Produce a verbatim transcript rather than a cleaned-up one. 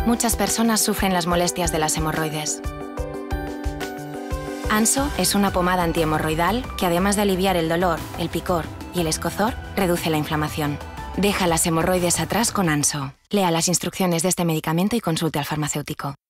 Muchas personas sufren las molestias de las hemorroides. Anso es una pomada antihemorroidal que, además de aliviar el dolor, el picor y el escozor, reduce la inflamación. Deja las hemorroides atrás con Anso. Lea las instrucciones de este medicamento y consulte al farmacéutico.